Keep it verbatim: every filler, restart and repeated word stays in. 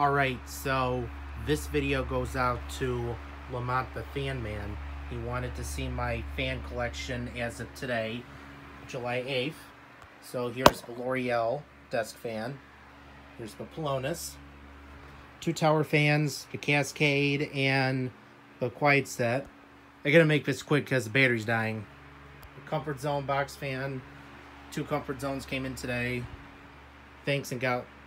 Alright, so this video goes out to LemontTheFanMan. He wanted to see my fan collection as of today, July eighth. So here's the L'Oreal desk fan. Here's the Polonus. Two tower fans, the Cascade, and the Quiet Set. I gotta make this quick because the battery's dying. The Comfort Zone box fan. Two Comfort Zones came in today. Thanks and got